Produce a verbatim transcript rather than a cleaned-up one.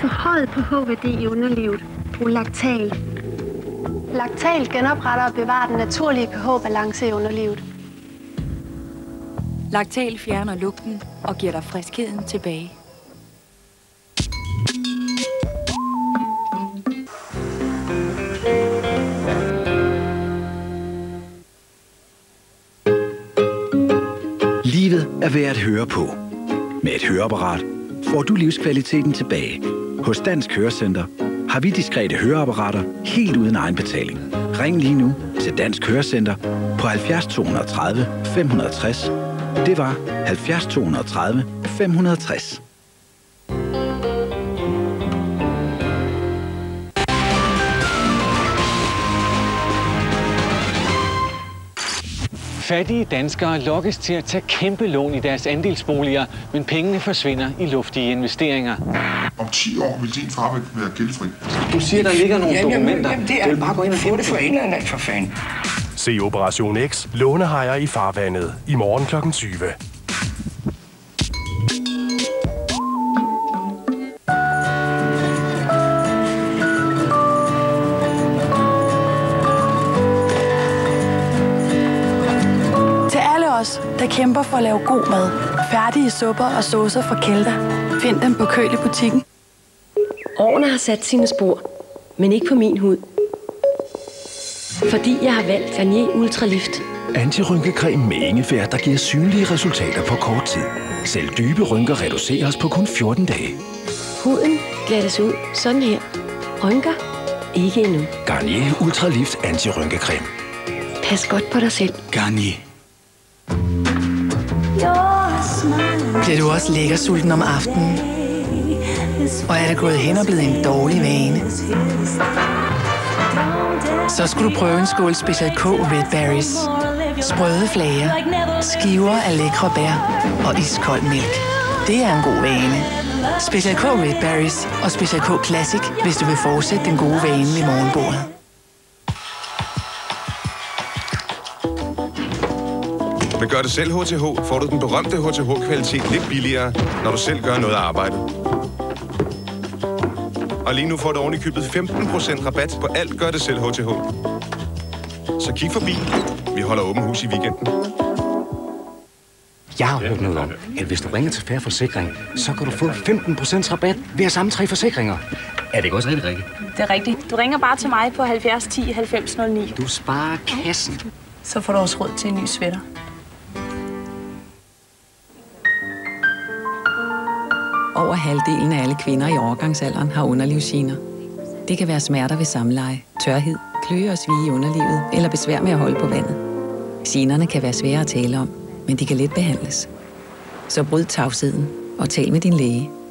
forhøjet på H V D i underlivet. Brug Lactal. Lactal genopretter og bevarer den naturlige pH-balance i underlivet. Lactal fjerner lugten og giver dig friskheden tilbage. Livet er værd at høre på. Med et høreapparat får du livskvaliteten tilbage. Hos Dansk Hørecenter har vi diskrete høreapparater helt uden egenbetaling. Ring lige nu til Dansk Hørecenter på halvfjerds to tredive fem hundrede og tres. Det var halvfjerds to tredive fem hundrede og tres. Fattige danskere lokkes til at tage kæmpe lån i deres andelsboliger, men pengene forsvinder i luftige investeringer. Om ti år vil din far være gældfri. Du siger, der ligger nogle jamen, dokumenter. Jamen, det er, du vil bare gå ind og få det for England, for fanden. Se Operation X, lånehajer i farvandet, i morgen klokken tyve. Der kæmper for at lave god mad. Færdige supper og saucer fra Kelda. Find dem på Køl i butikken. Årene har sat sine spor, men ikke på min hud. Fordi jeg har valgt Garnier Ultralift. Antirynkecreme med ingefær, der giver synlige resultater på kort tid. Selv dybe rynker reduceres på kun fjorten dage. Huden glattes ud sådan her. Rynker? Ikke endnu. Garnier Ultralift Antirynkecreme. Pas godt på dig selv. Garnier. Bliver du også lækker sulten om aftenen? Og er det gået hen og blevet en dårlig vane? Så skulle du prøve en skål Special K Red Berries. Sprøde flager, skiver af lækre bær og iskold mælk. Det er en god vane. Special K Red Berries og Special K Classic, hvis du vil fortsætte den gode vane ved morgenbordet. Med Gør det selv H T H får du den berømte H T H-kvalitet lidt billigere, når du selv gør noget af arbejdet. Og lige nu får du oven i købet femten procent rabat på alt Gør det selv H T H. Så kig forbi. Vi holder åben hus i weekenden. Jeg har hørt noget om, at hvis du ringer til Fair Forsikring, så kan du få femten procent rabat ved at samle tre forsikringer. Er det ikke også rigtigt, Rikke? Det er rigtigt. Du ringer bare til mig på halvfjerds ti halvfems nul ni. Du sparer kassen. Så får du også råd til en ny sweater. Over halvdelen af alle kvinder i overgangsalderen har underlivsgener. Det kan være smerter ved samleje, tørhed, kløe og svie i underlivet eller besvær med at holde på vandet. Generne kan være svære at tale om, men de kan let behandles. Så bryd tavsheden og tal med din læge.